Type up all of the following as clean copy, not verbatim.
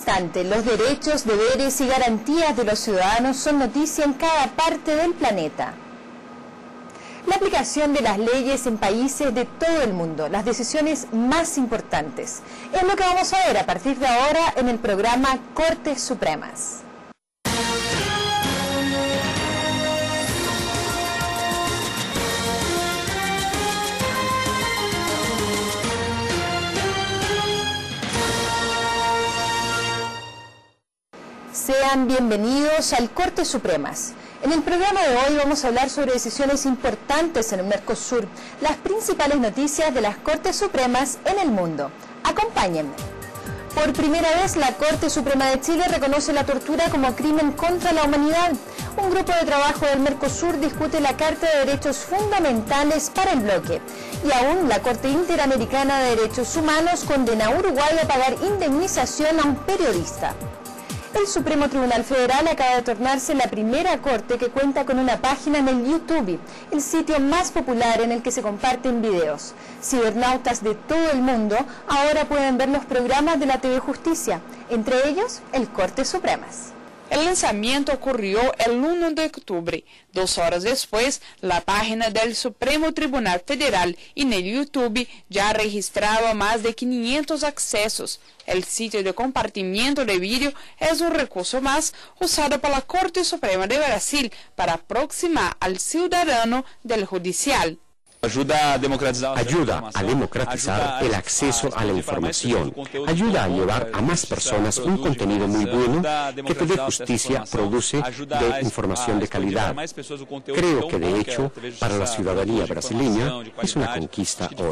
Los derechos, deberes y garantías de los ciudadanos son noticia en cada parte del planeta. La aplicación de las leyes en países de todo el mundo, las decisiones más importantes, es lo que vamos a ver a partir de ahora en el programa Cortes Supremas. Sean bienvenidos al Cortes Supremas. En el programa de hoy vamos a hablar sobre decisiones importantes en el Mercosur, las principales noticias de las Cortes Supremas en el mundo. Acompáñenme. Por primera vez, la Corte Suprema de Chile reconoce la tortura como crimen contra la humanidad. Un grupo de trabajo del Mercosur discute la Carta de Derechos Fundamentales para el bloque. Y aún la Corte Interamericana de Derechos Humanos condena a Uruguay a pagar indemnización a un periodista. El Supremo Tribunal Federal acaba de tornarse la primera corte que cuenta con una página en el YouTube, el sitio más popular en el que se comparten videos. Cibernautas de todo el mundo ahora pueden ver los programas de la TV Justicia, entre ellos el Cortes Supremas. El lanzamiento ocurrió el 1 de octubre. 2 horas después, la página del Supremo Tribunal Federal en el YouTube ya registraba más de 500 accesos. El sitio de compartimiento de vídeo es un recurso más usado por la Corte Suprema de Brasil para aproximar al ciudadano del judicial. Ayuda a democratizar el acceso a la información, ayuda a llevar a más personas un contenido muy bueno que TV Justicia produce de información de calidad. Creo que de hecho para la ciudadanía brasileña es una conquista hoy.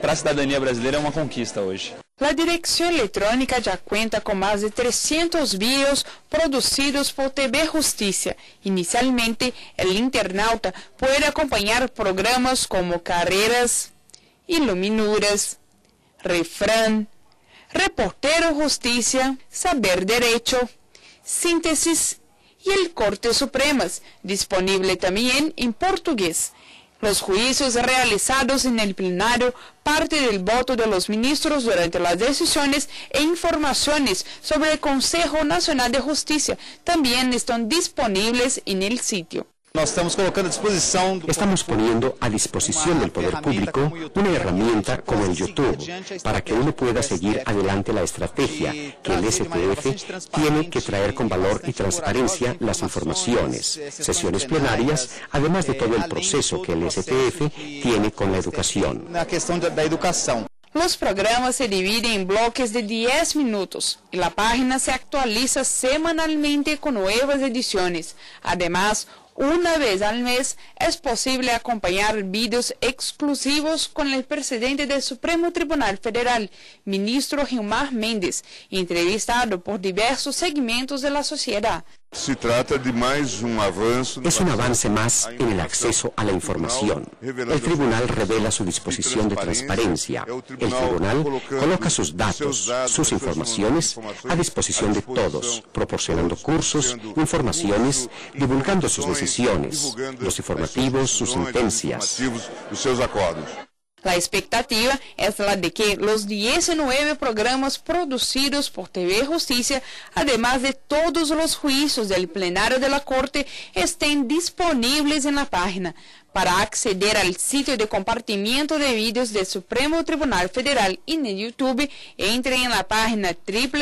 La dirección electrónica ya cuenta con más de 300 videos producidos por TV Justicia. Inicialmente, el internauta puede acompañar programas como Carreras, Iluminuras, Refrán, Reportero Justicia, Saber Derecho, Síntesis y el Cortes Supremas, disponible también en portugués. Los juicios realizados en el plenario, parte del voto de los ministros durante las decisiones e informaciones sobre el Consejo Nacional de Justicia también están disponibles en el sitio. Estamos poniendo a disposición del poder público una herramienta como el YouTube para que uno pueda seguir adelante la estrategia que el STF tiene que traer con valor y transparencia las informaciones, sesiones plenarias, además de todo el proceso que el STF tiene con la educación. Los programas se dividen en bloques de 10 minutos y la página se actualiza semanalmente con nuevas ediciones. Además, una vez al mes es posible acompañar videos exclusivos con el presidente del Supremo Tribunal Federal, ministro Gilmar Mendes, entrevistado por diversos segmentos de la sociedad. Es un avance más en el acceso a la información. El tribunal revela su disposición de transparencia. El tribunal coloca sus datos, sus informaciones a disposición de todos, proporcionando cursos, informaciones, divulgando sus decisiones, los informativos, sus sentencias. La expectativa es la de que los 19 programas producidos por TV Justicia, además de todos los juicios del plenario de la Corte, estén disponibles en la página. Para acceder al sitio de compartimiento de vídeos del Supremo Tribunal Federal en el YouTube, entre en la página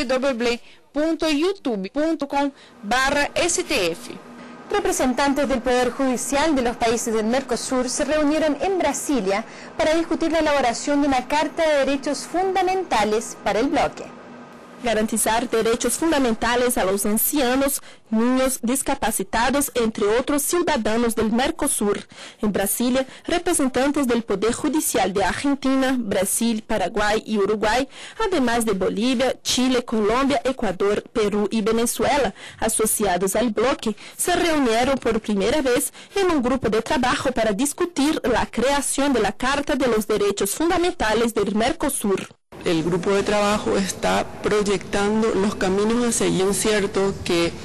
www.youtube.com/stf. Representantes del Poder Judicial de los países del Mercosur se reunieron en Brasilia para discutir la elaboración de una Carta de Derechos Fundamentales para el bloque. Garantizar derechos fundamentales a los ancianos, niños, discapacitados, entre otros ciudadanos del Mercosur. En Brasilia, representantes del Poder Judicial de Argentina, Brasil, Paraguay y Uruguay, además de Bolivia, Chile, Colombia, Ecuador, Perú y Venezuela, asociados al bloque, se reunieron por primera vez en un grupo de trabajo para discutir la creación de la Carta de los Derechos Fundamentales del Mercosur. El grupo de trabajo está proyectando los caminos a seguir. Es cierto que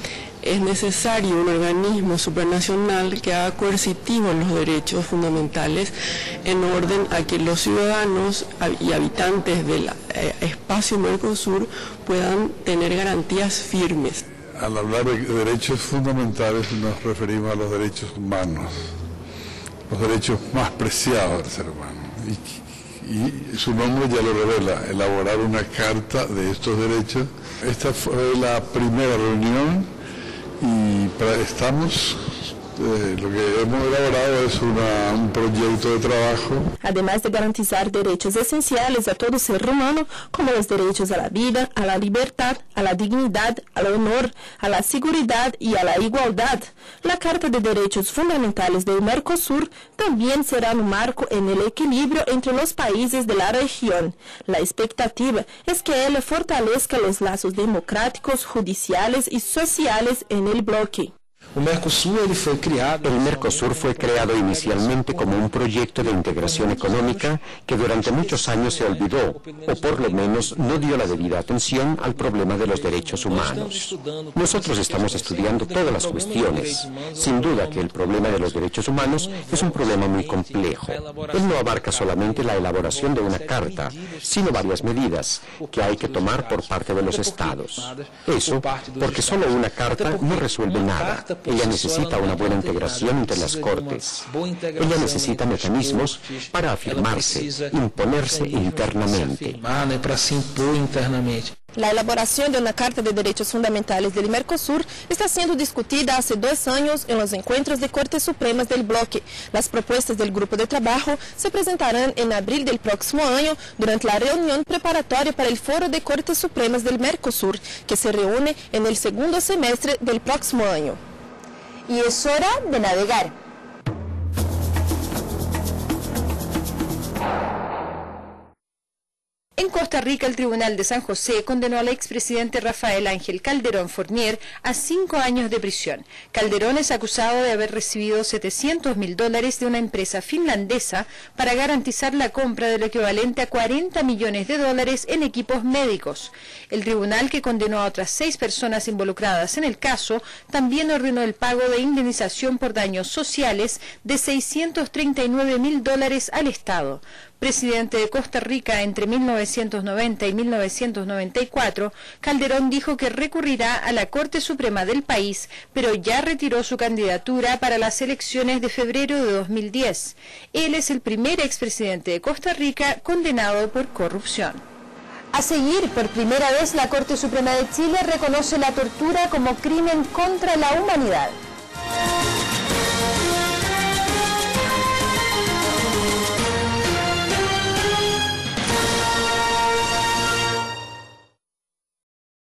es necesario un organismo supranacional que haga coercitivos los derechos fundamentales en orden a que los ciudadanos y habitantes del espacio Mercosur puedan tener garantías firmes. Al hablar de derechos fundamentales nos referimos a los derechos humanos, los derechos más preciados del ser humano. Y su nombre ya lo revela, elaborar una carta de estos derechos. Esta fue la primera reunión y estamos, lo que hemos elaborado es un proyecto de trabajo. Además de garantizar derechos esenciales a todo ser humano, como los derechos a la vida, a la libertad, a la dignidad, al honor, a la seguridad y a la igualdad, la Carta de Derechos Fundamentales del Mercosur también será un marco en el equilibrio entre los países de la región. La expectativa es que él fortalezca los lazos democráticos, judiciales y sociales en el bloque. El Mercosur fue creado inicialmente como un proyecto de integración económica que durante muchos años se olvidó, o por lo menos no dio la debida atención al problema de los derechos humanos. Nosotros estamos estudiando todas las cuestiones. Sin duda que el problema de los derechos humanos es un problema muy complejo. Él no abarca solamente la elaboración de una carta, sino varias medidas que hay que tomar por parte de los estados. Eso porque solo una carta no resuelve nada. Ella necesita una buena integración entre las cortes. Ella necesita mecanismos para afirmarse, imponerse internamente. La elaboración de una Carta de Derechos Fundamentales del Mercosur está siendo discutida hace 2 años en los encuentros de Cortes Supremas del bloque. Las propuestas del grupo de trabajo se presentarán en abril del próximo año durante la reunión preparatoria para el Foro de Cortes Supremas del Mercosur, que se reúne en el segundo semestre del próximo año. Y es hora de navegar. En Costa Rica, el Tribunal de San José condenó al expresidente Rafael Ángel Calderón Fournier a 5 años de prisión. Calderón es acusado de haber recibido $700.000 de una empresa finlandesa para garantizar la compra del equivalente a $40 millones en equipos médicos. El tribunal, que condenó a otras 6 personas involucradas en el caso, también ordenó el pago de indemnización por daños sociales de $639.000 al Estado. Presidente de Costa Rica entre 1990 y 1994, Calderón dijo que recurrirá a la Corte Suprema del país, pero ya retiró su candidatura para las elecciones de febrero de 2010. Él es el primer expresidente de Costa Rica condenado por corrupción. A seguir, por primera vez la Corte Suprema de Chile reconoce la tortura como crimen contra la humanidad.